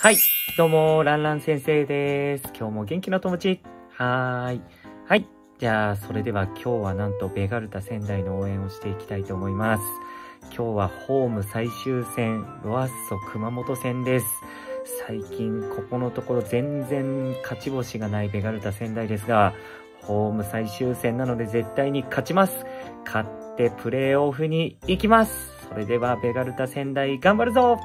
はい、どうも、ランラン先生です。今日も元気な友達。はい。じゃあ、それでは今日はなんとベガルタ仙台の応援をしていきたいと思います。今日はホーム最終戦、ロアッソ熊本戦です。最近、ここのところ全然勝ち星がないベガルタ仙台ですが、ホーム最終戦なので絶対に勝ちます。勝ってプレーオフに行きます。それではベガルタ仙台頑張るぞ。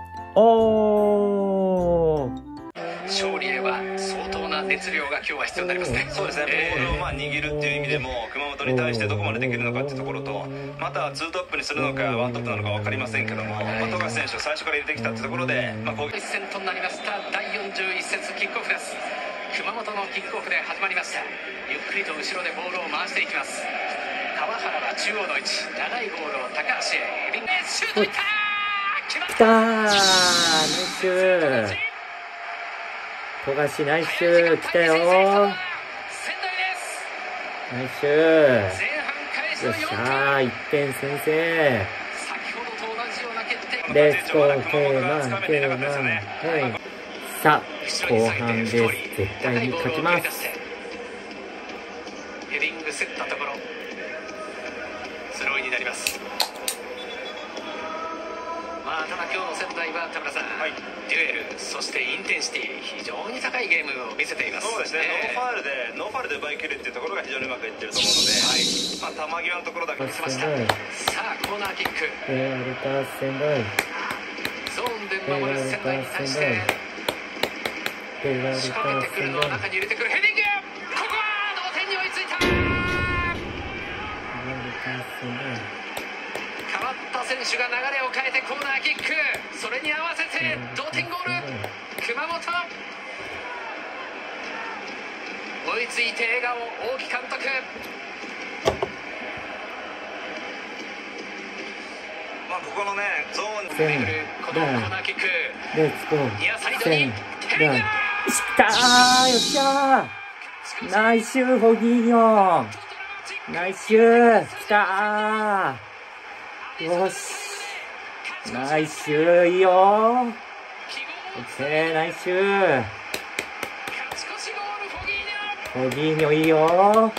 勝利へは相当な熱量が今日は必要になりますね。 そうですね、ボールを握るっていう意味でも熊本に対してどこまでできるのかっていうところと、また2トップにするのか1トップなのか分かりませんけども、富樫選手を最初から入れてきたっていうところで、攻撃一戦となりました第41節キックオフです。熊本のキックオフで始まりました。ゆっくりと後ろでボールを回していきます。川原は中央の位置、長いボールを高橋へヘディングシュートいったー、 きたー、ナイス富樫ナイス来たよー、ナイスよっしゃー、1点先制。レッツゴーケーマンケーマン。はい、さあ後半です。絶対に勝ちます。 ヘディング競ったところスローインになります。ただ今日の仙台は田村さん、デュエルそしてインテンシティ非常に高いゲームを見せています。 そうですね、ノーファウルで奪い切るっていうところが非常にうまくいってると思うので、球際のところだけ見せました。 さあコーナーキック、 ベガルタ仙台、 ゾーンで守る仙台に対して仕掛けてくるのを中に入れてくるヘディング、ここは同点に追いついた。変わった選手が流れを変えてコーナーキック、それに合わせて同点ゴール熊本。追いついて笑顔大木監督。 ここのねゾーンに巡るこのコーナーキック、 レッツゴーニアサイドにヘディング、 きたー、よっしゃー、ナイスホギーニョン、ナイスきたー、よしナイス、いいよー、オッケー、ナイスホギーニョいいよー。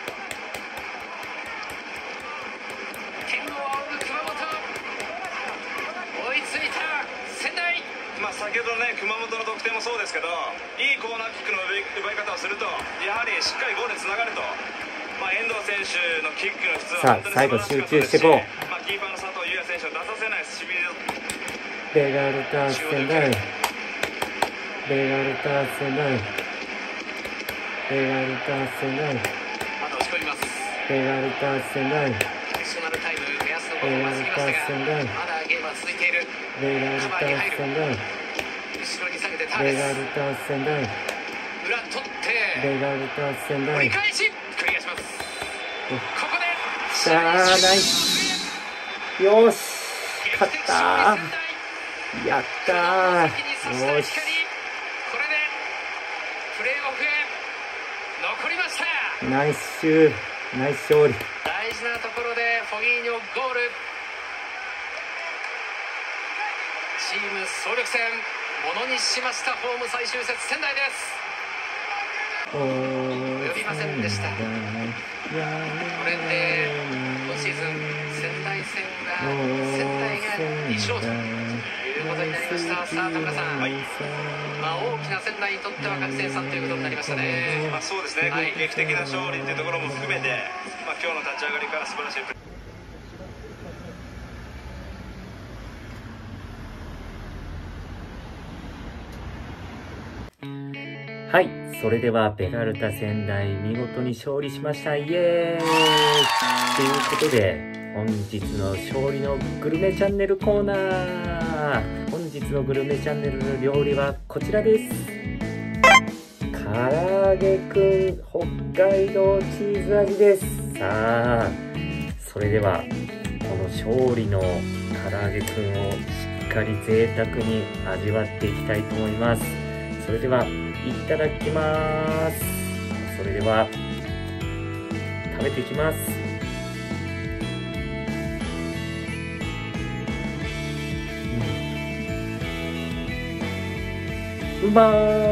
先ほどね熊本の得点もそうですけど、いいコーナーキックの奪い方をするとやはりしっかりゴールにつながると、遠藤選手のキックの質は本当に素晴らしかったですし、キーパーの佐藤優也選手を出させない守備ベガルタ仙台、ベガルタ仙台、ベガルタ仙台、 また押し込みます。 ベガルタ仙台、 アディショナルタイム目安の5分を過ぎましたが、まだゲームは続いている。 ベガルタ仙台、 後ろに下げてターレス、 ベガルタ仙台、 裏取ってベガルタ仙台、 折り返しクリアします。ここでさあナイス、よし勝ったー、やったー、よしこれでプレーオフへ残りました。 ナイス勝利。 大事なところでフォギーニョゴール。チーム総力戦ものにしました。ホーム最終節仙台です。及びませんでした。これで今シーズン仙台戦が仙台が2勝ということになりました。さあ田村さん、大きな仙台にとっては勝ち点3ということになりましたね。 そうですね、劇的な勝利というところも含めて、今日の立ち上がりから素晴らしい。 はい、それではベガルタ仙台見事に勝利しました。イエーイということで、本日の勝利のグルメチャンネルコーナー。本日のグルメチャンネルの料理はこちらです。唐揚げくん北海道チーズ味です。さあ、それではこの勝利の唐揚げくんをしっかり贅沢に味わっていきたいと思います。それではいただきます。それでは食べていきます。 バ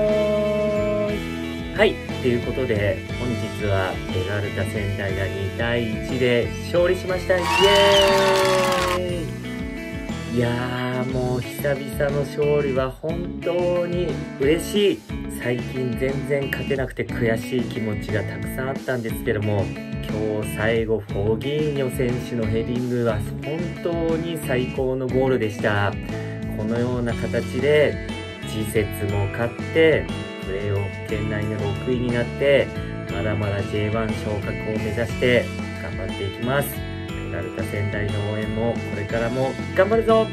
ーイ。はい、ということで本日はベガルタ仙台が2対1で勝利しました。イエーイ。いやー、もう久々の勝利は本当に嬉しい。最近全然勝てなくて悔しい気持ちがたくさんあったんですけども、今日最後フォギーニョ選手のヘディングは本当に最高のゴールでした。このような形で次節も勝ってプレーオフ圏内の6位になって、まだまだ J1 昇格を目指して頑張っていきます。ベガルタ仙台の応援もこれからも頑張るぞ。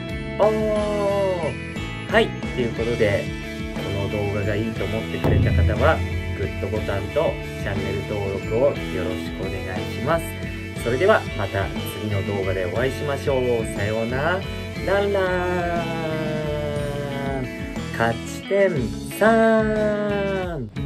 はい、ということでこの動画がいいと思ってくれた方はグッドボタンとチャンネル登録をよろしくお願いします。それではまた次の動画でお会いしましょう。さようなら。ランラーン勝ち点3。